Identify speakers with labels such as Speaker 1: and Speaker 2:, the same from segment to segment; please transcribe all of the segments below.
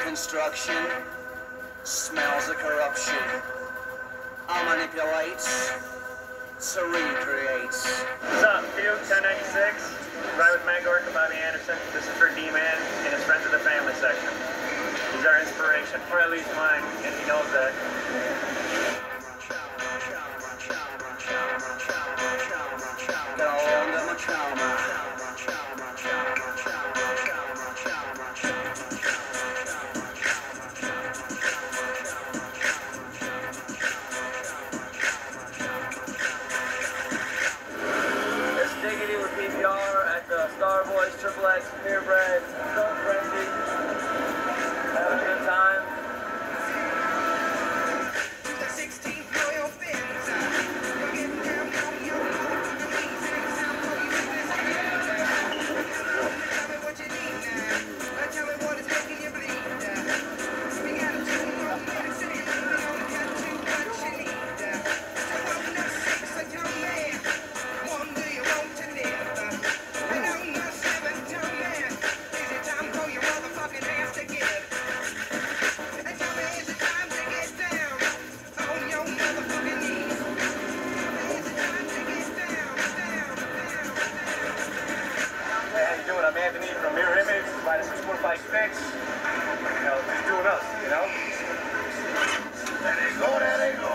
Speaker 1: construction, smells of corruption. I manipulates to recreates.
Speaker 2: What's up, Q 1096? Right with Magork and Bobby Anderson. This is for D-Man and his friends of the family section. He's our inspiration, or at least mine, and he knows that. Starboys, Triple X, Purebred, Stone Frenzy. Have a good time. I'm Anthony from Mirror Image, Spider 645 Fix. You know, just doing us, you know? There they go, there they go.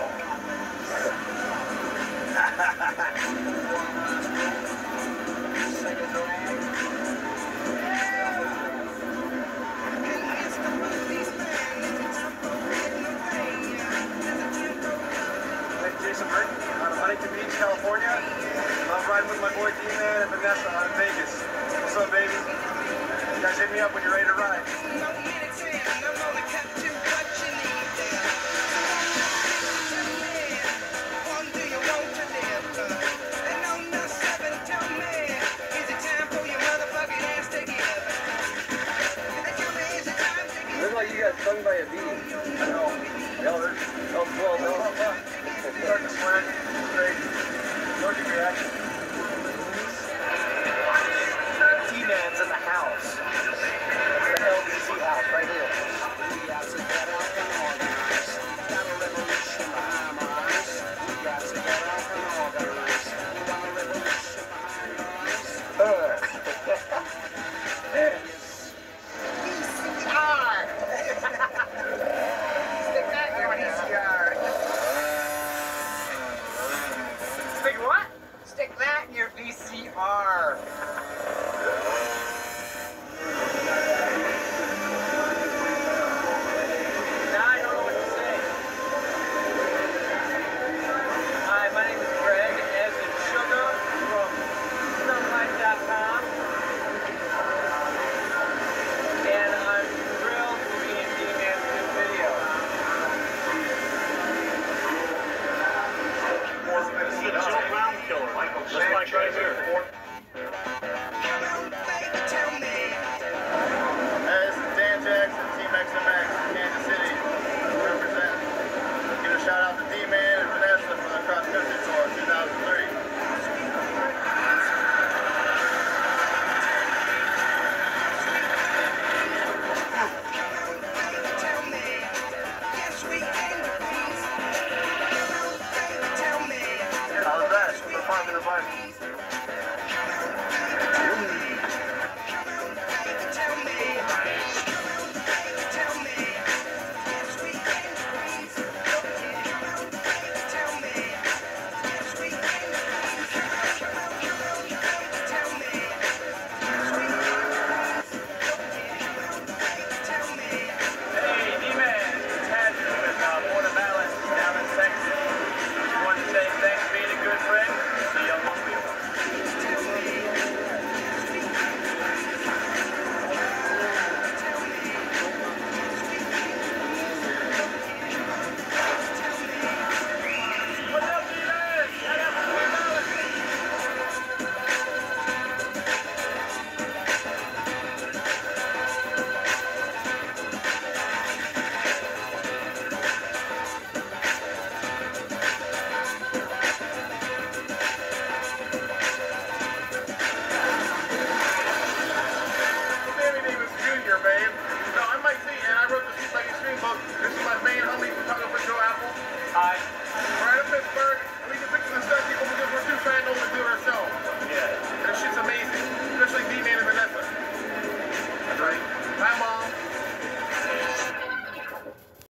Speaker 2: I'm Jason Britton out of Huntington Beach, California. I'm riding with my boy D-Man and Vanessa out of Vegas. What's up, baby? You guys hit me up when you're ready to ride. Looks like you got stung by a bee. I know. That was 12. Starting to sweat. Great. Allergic reaction.